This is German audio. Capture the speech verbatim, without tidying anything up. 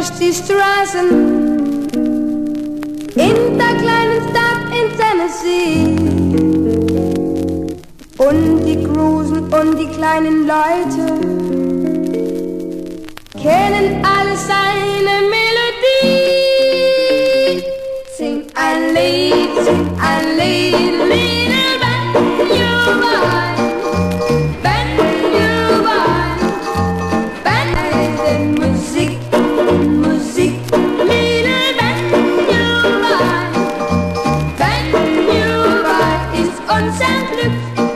durch die Straßen in der kleinen Stadt in Tennessee. Und die großen und die kleinen Leute kennen alle seine Melodie. Sing ein Lied, sing ein Lied, little banjo boy, banjo boy, banjo Musik, Musik, little banjo boy, banjo boy ist unser Glück.